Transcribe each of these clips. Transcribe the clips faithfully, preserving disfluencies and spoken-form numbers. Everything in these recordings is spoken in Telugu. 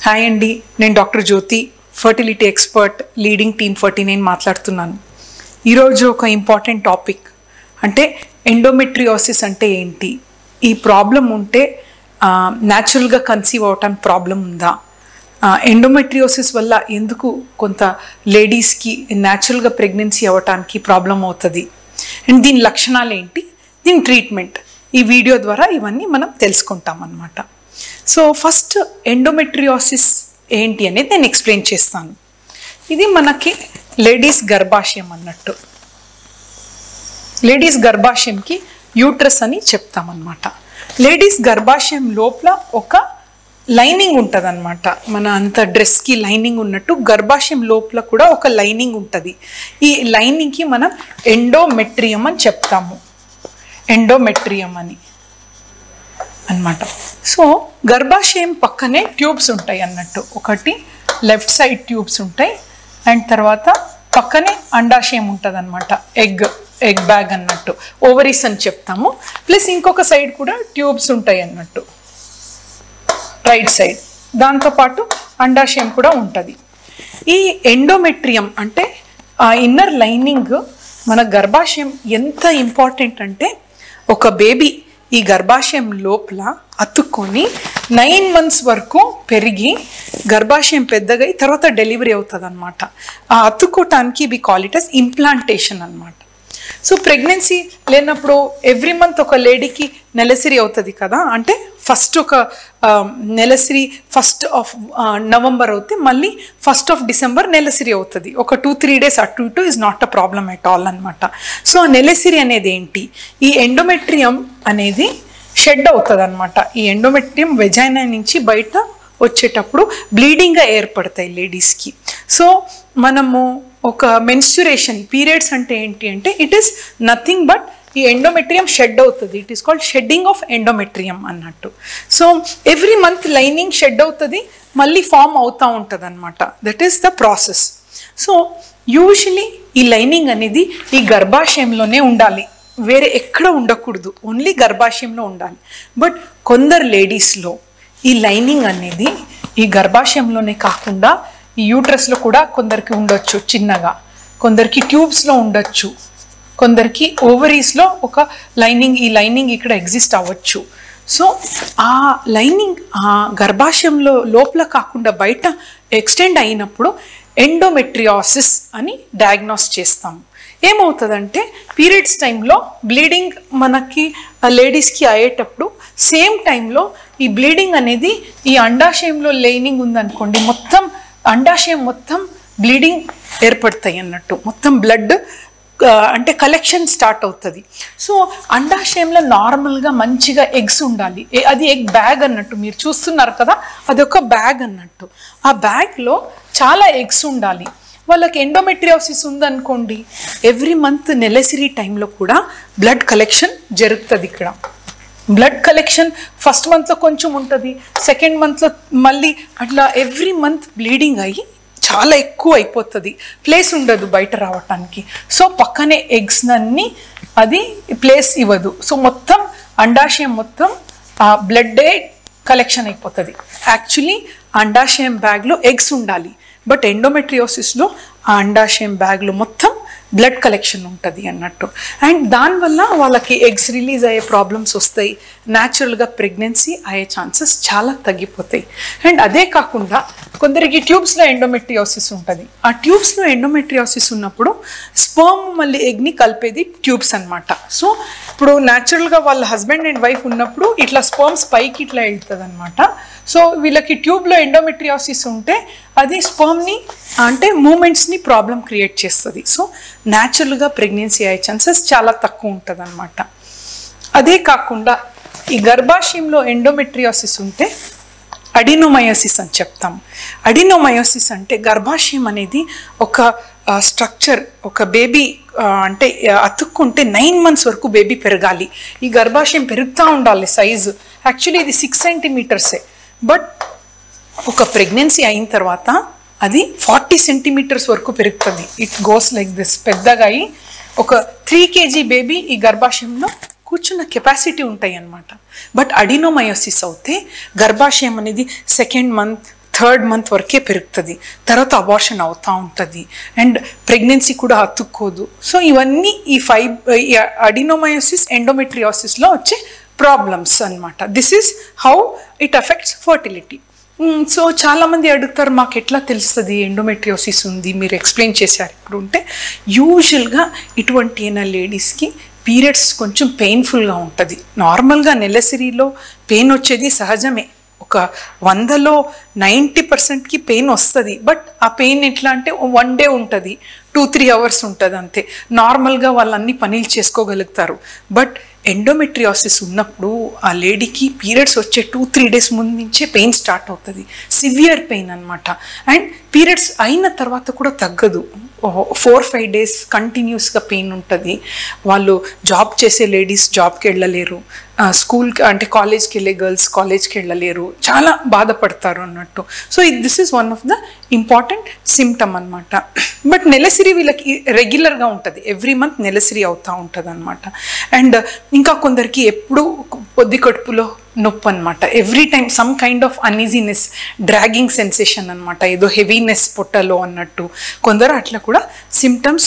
హాయ్ అండి, నేను doctor Jyothi, fertility expert, leading team forty nine మాట్లాడుతున్నాను. ఈరోజు ఒక ఇంపార్టెంట్ టాపిక్ అంటే ఎండోమెట్రియోసిస్ అంటే ఏంటి, ఈ ప్రాబ్లం ఉంటే న్యాచురల్గా కన్సీవ్ అవటానికి ప్రాబ్లం ఉందా, ఎండోమెట్రియోసిస్ వల్ల ఎందుకు కొంత లేడీస్కి న్యాచురల్గా ప్రెగ్నెన్సీ అవ్వటానికి ప్రాబ్లం అవుతుంది అండ్ దీని లక్షణాలు ఏంటి, దీని ట్రీట్మెంట్, ఈ వీడియో ద్వారా ఇవన్నీ మనం తెలుసుకుంటాం అన్నమాట. సో ఫస్ట్ ఎండోమెట్రియోసిస్ ఏంటి అనేది నేను ఎక్స్ప్లెయిన్ చేస్తాను. ఇది మనకి లేడీస్ గర్భాశయం అన్నట్టు. లేడీస్ గర్భాశయంకి యూట్రస్ అని చెప్తామన్నమాట. లేడీస్ గర్భాశయం లోపల ఒక లైనింగ్ ఉంటుంది అనమాట. మన అంత డ్రెస్కి లైనింగ్ ఉన్నట్టు గర్భాశయం లోపల కూడా ఒక లైనింగ్ ఉంటుంది. ఈ లైనింగ్కి మనం ఎండోమెట్రియం అని చెప్తాము, ఎండోమెట్రియం అని అన్నమాట. సో గర్భాశయం పక్కనే ట్యూబ్స్ ఉంటాయి అన్నట్టు. ఒకటి లెఫ్ట్ సైడ్ ట్యూబ్స్ ఉంటాయి అండ్ తర్వాత పక్కనే అండాశయం ఉంటుంది అనమాట, ఎగ్ ఎగ్ బ్యాగ్ అన్నట్టు, ఓవరీస్ అని చెప్తాము. ప్లస్ ఇంకొక సైడ్ కూడా ట్యూబ్స్ ఉంటాయి అన్నట్టు, రైట్ సైడ్. దాంతోపాటు అండాశయం కూడా ఉంటుంది. ఈ ఎండోమెట్రియం అంటే ఆ ఇన్నర్ లైనింగ్ మన గర్భాశయం ఎంత ఇంపార్టెంట్ అంటే, ఒక బేబీ ఈ గర్భాశయం లోపల అతుక్కొని నైన్ మంత్స్ వరకు పెరిగి గర్భాశయం పెద్దగా తర్వాత డెలివరీ అవుతుంది అనమాట. ఆ అతుక్కోటానికి we call it as implantation అనమాట. సో ప్రెగ్నెన్సీ లేనప్పుడు ఎవ్రీ మంత్ ఒక లేడీకి నెలసరి అవుతుంది కదా, అంటే ఫస్ట్ ఒక నెలసరి ఫస్ట్ ఆఫ్ నవంబర్ అవుతే మళ్ళీ ఫస్ట్ ఆఫ్ డిసెంబర్ నెలసరి అవుతుంది. ఒక టూ త్రీ డేస్ అటు ఇటు is not a problem at all అనమాట. సో నెలసరి అనేది ఏంటి, ఈ ఎండోమెట్రియం అనేది షెడ్ అవుతుంది అనమాట. ఈ ఎండోమెట్రియం వెజైనా నుంచి బయట వచ్చేటప్పుడు బ్లీడింగ్గా ఏర్పడతాయి లేడీస్కి. సో మనము ఒక మెన్స్చురేషన్ పీరియడ్స్ అంటే ఏంటి అంటే ఇట్ ఈస్ నథింగ్ బట్ ఈ ఎండోమెట్రియం షెడ్ అవుతుంది. It is called shedding of endometrium అన్నట్టు. So every month lining shed అవుతుంది, మళ్ళీ ఫామ్ అవుతూ ఉంటుంది అనమాట. That is the process. So usually ఈ లైనింగ్ అనేది ఈ గర్భాశయంలోనే ఉండాలి, వేరే ఎక్కడ ఉండకూడదు, ఓన్లీ గర్భాశయంలో ఉండాలి. బట్ కొందరు లేడీస్లో ఈ లైనింగ్ అనేది ఈ గర్భాశయంలోనే కాకుండా ఈ యూట్రస్లో కూడా కొందరికి ఉండొచ్చు చిన్నగా, కొందరికి ట్యూబ్స్లో ఉండొచ్చు, కొందరికి ఓవరీస్లో ఒక లైనింగ్ ఈ లైనింగ్ ఇక్కడ ఎగ్జిస్ట్ అవ్వచ్చు. సో ఆ లైనింగ్ ఆ గర్భాశయంలో లోపల కాకుండా బయట ఎక్స్టెండ్ అయినప్పుడు ఎండోమెట్రియోసిస్ అని డయాగ్నోస్ చేస్తాము. ఏమవుతుందంటే పీరియడ్స్ టైంలో బ్లీడింగ్ మనకి లేడీస్కి అయ్యేటప్పుడు సేమ్ టైంలో ఈ బ్లీడింగ్ అనేది ఈ అండాశయంలో లైనింగ్ ఉందనుకోండి, మొత్తం అండాశయం మొత్తం బ్లీడింగ్ ఏర్పడతాయి అన్నట్టు, మొత్తం బ్లడ్ అంటే కలెక్షన్ స్టార్ట్ అవుతుంది. సో అండాశయంలో నార్మల్గా మంచిగా ఎగ్స్ ఉండాలి, అది ఎగ్ బ్యాగ్ అన్నట్టు మీరు చూస్తున్నారు కదా, అదొక బ్యాగ్ అన్నట్టు. ఆ బ్యాగ్లో చాలా ఎగ్స్ ఉండాలి. వాళ్ళకి ఎండోమెట్రియోసిస్ ఉందనుకోండి, ఎవ్రీ మంత్ నెలసరి టైంలో కూడా బ్లడ్ కలెక్షన్ జరుగుతుంది. ఇక్కడ బ్లడ్ కలెక్షన్ ఫస్ట్ మంత్లో కొంచెం ఉంటుంది, సెకండ్ మంత్లో మళ్ళీ అట్లా ఎవ్రీ మంత్ బ్లీడింగ్ అయ్యి చాలా ఎక్కువ అయిపోతుంది, ప్లేస్ ఉండదు బయట రావటానికి. సో పక్కనే ఎగ్స్ అన్నీ అది ప్లేస్ ఇవ్వదు. సో మొత్తం అండాశయం మొత్తం ఆ బ్లడ్డే కలెక్షన్ అయిపోతుంది. యాక్చువల్లీ అండాశయం బ్యాగ్లో ఎగ్స్ ఉండాలి, బట్ ఎండోమెట్రియోసిస్లో ఆ అండాశయం బ్యాగ్లో మొత్తం బ్లడ్ కలెక్షన్ ఉంటుంది అన్నట్టు. అండ్ దానివల్ల వాళ్ళకి ఎగ్స్ రిలీజ్ అయ్యే ప్రాబ్లమ్స్ వస్తాయి, న్యాచురల్గా ప్రెగ్నెన్సీ అయ్యే ఛాన్సెస్ చాలా తగ్గిపోతాయి. అండ్ అదే కాకుండా కొందరికి ట్యూబ్స్లో ఎండోమెట్రియోసిస్ ఉంటుంది. ఆ ట్యూబ్స్లో ఎండోమెట్రియోసిస్ ఉన్నప్పుడు స్పర్మ్ మళ్ళీ ఎగ్ని కలిపేది ట్యూబ్స్ అనమాట. సో ఇప్పుడు న్యాచురల్గా వాళ్ళ హస్బెండ్ అండ్ వైఫ్ ఉన్నప్పుడు ఇట్లా స్పర్మ్స్ పైకి ఇట్లా వెళ్తుంది అనమాట. సో వీళ్ళకి ట్యూబ్లో ఎండోమెట్రియోసిస్ ఉంటే అది స్పర్మ్ని అంటే మూమెంట్స్ని ప్రాబ్లం క్రియేట్ చేస్తుంది. సో న్యాచురల్గా ప్రెగ్నెన్సీ అయ్యే ఛాన్సెస్ చాలా తక్కువ ఉంటుంది అనమాట. అదే కాకుండా ఈ గర్భాశయంలో ఎండోమెట్రియోసిస్ ఉంటే అడినోమయోసిస్ అని చెప్తాం. అడినోమయోసిస్ అంటే గర్భాశయం అనేది ఒక స్ట్రక్చర్, ఒక బేబీ అంటే అతుక్కుంటే నైన్ మంత్స్ వరకు బేబీ పెరగాలి, ఈ గర్భాశయం పెరుగుతూ ఉండాలి సైజు. యాక్చువల్లీ ఇది సిక్స్ సెంటీమీటర్సే, బట్ ఒక ప్రెగ్నెన్సీ అయిన తర్వాత అది ఫార్టీ సెంటీమీటర్స్ వరకు పెరుగుతుంది. ఇట్ గోస్ లైక్ దిస్, పెద్దగా అయ్యి ఒక త్రీ కేజీ బేబీ ఈ గర్భాశయంలో కూర్చున్న కెపాసిటీ ఉంటాయి అన్నమాట. బట్ అడినోమయోసిస్ అవుతే గర్భాశయం అనేది సెకండ్ మంత్ థర్డ్ మంత్ వరకే పెరుగుతుంది, తర్వాత అబార్షన్ అవుతూ ఉంటుంది అండ్ ప్రెగ్నెన్సీ కూడా అతుక్కోదు. సో ఇవన్నీ ఈ ఫైబ్ అడినోమయోసిస్ ఎండోమెట్రియోసిస్లో వచ్చే ప్రాబ్లమ్స్ అనమాట. This is how it affects fertility. So చాలామంది అడుగుతారు, మాకు ఎట్లా తెలుస్తుంది ఎండోమెట్రియోసిస్ ఉంది, మీరు ఎక్స్ప్లెయిన్ చేశారు ఇప్పుడు ఉంటే. యూజువల్గా ఇటువంటి అయిన లేడీస్కి పీరియడ్స్ కొంచెం పెయిన్ఫుల్గా ఉంటుంది. నార్మల్గా నెలసరిలో పెయిన్ వచ్చేది సహజమే, ఒక వందలో నైంటీ పర్సెంట్కి పెయిన్ వస్తుంది. బట్ ఆ పెయిన్ ఎట్లా అంటే వన్ డే ఉంటుంది, టూ త్రీ అవర్స్ ఉంటుంది అంతే. నార్మల్గా వాళ్ళు అన్ని పనులు చేసుకోగలుగుతారు. బట్ ఎండోమెట్రియోసిస్ ఉన్నప్పుడు ఆ లేడీకి పీరియడ్స్ వచ్చే టూ త్రీ డేస్ ముందు నుంచే పెయిన్ స్టార్ట్ అవుతుంది, సివియర్ పెయిన్ అనమాట. అండ్ పీరియడ్స్ అయిన తర్వాత కూడా తగ్గదు, ఫోర్ ఫైవ్ డేస్ కంటిన్యూస్గా పెయిన్ ఉంటుంది. వాళ్ళు జాబ్ చేసే లేడీస్ జాబ్కి వెళ్ళలేరు, స్కూల్కి అంటే కాలేజ్కి వెళ్ళే గర్ల్స్ కాలేజ్కి వెళ్ళలేరు, చాలా బాధపడతారు అన్నట్టు. So this is one of the important symptom అనమాట. బట్ నెలసిరి వీళ్ళకి రెగ్యులర్గా ఉంటుంది, ఎవ్రీ మంత్ నెలసిరి అవుతూ ఉంటుంది అనమాట. అండ్ ఇంకా కొందరికి ఎప్పుడు పొద్దు కడుపులో నొప్పి అనమాట, every time some kind of uneasiness, dragging sensation అనమాట, ఏదో హెవీనెస్ పొట్టలో అన్నట్టు. కొందరు అట్లా కూడా సిమ్టమ్స్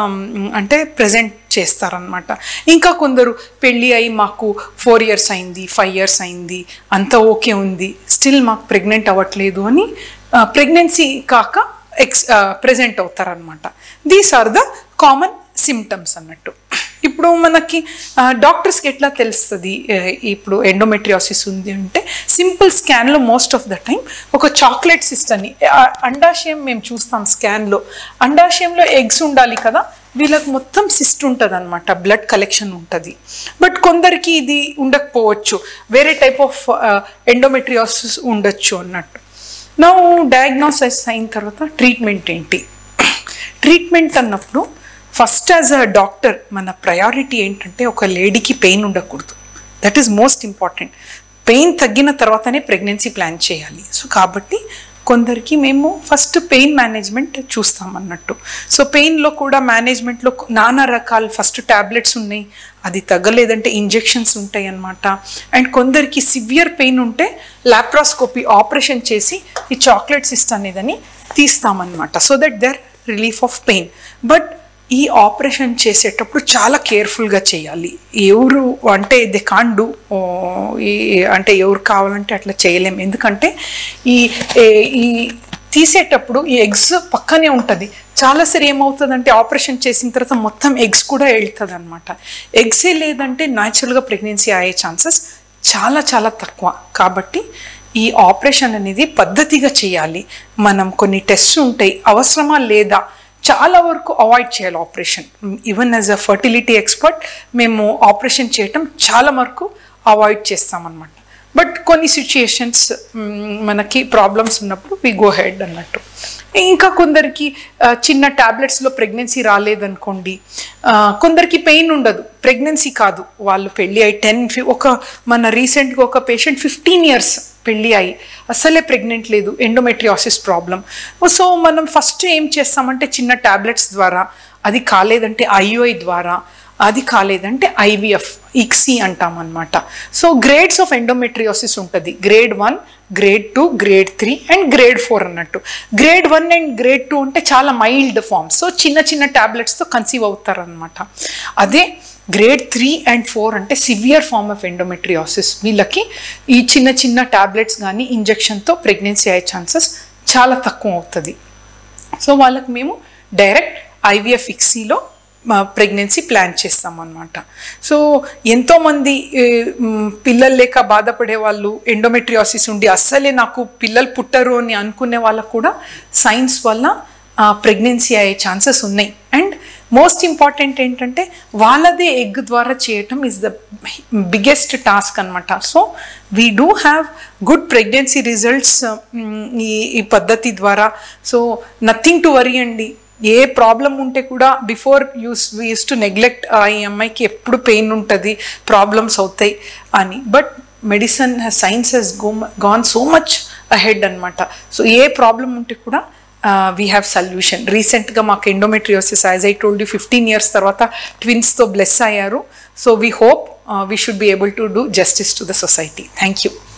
అంటే ప్రజెంట్ చేస్తారనమాట. ఇంకా కొందరు పెళ్ళి అయి మాకు ఫోర్ ఇయర్స్ అయింది, ఫైవ్ ఇయర్స్ అయింది, అంతా ఓకే ఉంది, స్టిల్ మాకు ప్రెగ్నెంట్ అవ్వట్లేదు అని ప్రెగ్నెన్సీ కాక ఎక్స్ ప్రెజెంట్ అవుతారనమాట. These are the common symptoms అన్నట్టు. ఇప్పుడు మనకి డాక్టర్స్కి ఎట్లా తెలుస్తుంది ఇప్పుడు ఎండోమెట్రియోసిస్ ఉంది అంటే, సింపుల్ స్కాన్లో మోస్ట్ ఆఫ్ ద టైం ఒక చాక్లెట్ సిస్ట్ అని, అండాశయం మేము చూస్తాం స్కాన్లో, అండాశయంలో ఎగ్స్ ఉండాలి కదా, వీళ్ళకి మొత్తం సిస్ట్ ఉంటుంది అనమాట, బ్లడ్ కలెక్షన్ ఉంటుంది. బట్ కొందరికి ఇది ఉండకపోవచ్చు, వేరే టైప్ ఆఫ్ ఎండోమెట్రియోసిస్ ఉండొచ్చు అన్నట్టు. నా డయాగ్నోసిస్ అయిన తర్వాత ట్రీట్మెంట్ ఏంటి? ట్రీట్మెంట్ అన్నప్పుడు ఫస్ట్ యాజ్ అ డాక్టర్ మన ప్రయారిటీ ఏంటంటే ఒక లేడీకి పెయిన్ ఉండకూడదు, that is most important. Pain తగ్గిన తర్వాతనే ప్రెగ్నెన్సీ ప్లాన్ చేయాలి. సో కాబట్టి కొందరికి మేము ఫస్ట్ పెయిన్ మేనేజ్మెంట్ చూస్తాం అన్నట్టు. సో పెయిన్లో కూడా మేనేజ్మెంట్లో నానా రకాల ఫస్ట్ ట్యాబ్లెట్స్ ఉన్నాయి, అది తగ్గలేదంటే ఇంజెక్షన్స్ ఉంటాయి అన్నమాట. అండ్ కొందరికి సివియర్ పెయిన్ ఉంటే లాప్రాస్కోపీ ఆపరేషన్ చేసి ఈ చాక్లెట్ సిస్ట్ అనేదని తీస్తామన్నమాట, so that their relief of pain. But ఈ ఆపరేషన్ చేసేటప్పుడు చాలా కేర్ఫుల్గా చేయాలి. ఎవరు అంటే దే కాంట్ డూ, అంటే ఎవరు కావాలంటే అట్లా చేయలేము. ఎందుకంటే ఈ ఈ తీసేటప్పుడు ఈ ఎగ్స్ పక్కనే ఉంటుంది. చాలాసారి ఏమవుతుందంటే ఆపరేషన్ చేసిన తర్వాత మొత్తం ఎగ్స్ కూడా వెళ్తుంది అనమాట. ఎగ్సే లేదంటే న్యాచురల్గా ప్రెగ్నెన్సీ అయ్యే ఛాన్సెస్ చాలా చాలా తక్కువ. కాబట్టి ఈ ఆపరేషన్ అనేది పద్ధతిగా చేయాలి. మనం కొన్ని టెస్ట్స్ ఉంటాయి, అవసరమా లేదా చాలా వరకు అవాయిడ్ చేయాలి operation. Even as a fertility expert మేము ఆపరేషన్ చేయటం చాలా వరకు అవాయిడ్ చేస్తామన్నమాట. బట్ కొన్ని సిచ్యుయేషన్స్ మనకి ప్రాబ్లమ్స్ ఉన్నప్పుడు వి గో హెడ్ అన్నట్టు. ఇంకా కొందరికి చిన్న ట్యాబ్లెట్స్లో ప్రెగ్నెన్సీ రాలేదనుకోండి, కొందరికి పెయిన్ ఉండదు, ప్రెగ్నెన్సీ కాదు, వాళ్ళు పెళ్ళి అయి టెన్ ఒక మన రీసెంట్గా ఒక పేషెంట్ ఫిఫ్టీన్ ఇయర్స్ పెళ్ళి అయి అసలే ప్రెగ్నెంట్ లేదు, ఎండోమెట్రియోసిస్ ప్రాబ్లం. సో మనం ఫస్ట్ ఏం చేస్తామంటే చిన్న ట్యాబ్లెట్స్ ద్వారా, అది కాలేదంటే ఐయుఐ ద్వారా, అది కాలేదంటే ఐవీఎఫ్ ఇక్సీ అంటాం అనమాట. సో గ్రేడ్స్ ఆఫ్ ఎండోమెట్రియోసిస్ ఉంటుంది, grade one, grade two, grade three and grade four అన్నట్టు. Grade one and grade two అంటే చాలా మైల్డ్ ఫార్మ్స్, సో చిన్న చిన్న ట్యాబ్లెట్స్తో కన్సీవ్ అవుతారనమాట. అదే గ్రేడ్ త్రీ అండ్ ఫోర్ అంటే సివియర్ ఫార్మ్ ఆఫ్ ఎండోమెట్రియోసిస్, వీళ్ళకి ఈ చిన్న చిన్న ట్యాబ్లెట్స్ కానీ ఇంజెక్షన్తో ప్రెగ్నెన్సీ అయ్యే ఛాన్సెస్ చాలా తక్కువ అవుతుంది. సో వాళ్ళకి మేము డైరెక్ట్ ఐవీఎఫ్ ఇక్సీలో ప్రెగ్నెన్సీ ప్లాన్ చేస్తామన్నమాట. సో ఎంతోమంది పిల్లలు లేక బాధపడే వాళ్ళు, ఎండోమెట్రియోసిస్ ఉండి అస్సలే నాకు పిల్లలు పుట్టరు అని అనుకునే వాళ్ళకు కూడా సైన్స్ వల్ల ప్రెగ్నెన్సీ అయ్యే ఛాన్సెస్ ఉన్నాయి. అండ్ మోస్ట్ ఇంపార్టెంట్ ఏంటంటే వాళ్ళదే ఎగ్ ద్వారా చేయటం ఈజ్ ద బిగ్గెస్ట్ టాస్క్ అనమాట. So we do have good pregnancy results ఈ ఈ పద్ధతి ద్వారా. సో నథింగ్ టు వరీ అండి. ఏ ప్రాబ్లం ఉంటే కూడా before use we use to neglect, ఈ అమ్మాయికి ఎప్పుడు పెయిన్ ఉంటుంది, ప్రాబ్లమ్స్ అవుతాయి అని. But medicine science has go gone so much ahead అనమాట. సో ఏ ప్రాబ్లం ఉంటే కూడా వీ హ్యావ్ సొల్యూషన్. రీసెంట్గా మాకు endometriosis as I told you fifteen years తర్వాత ట్విన్స్తో బ్లెస్ అయ్యారు. So we hope we should be able to do justice to the society. Thank you.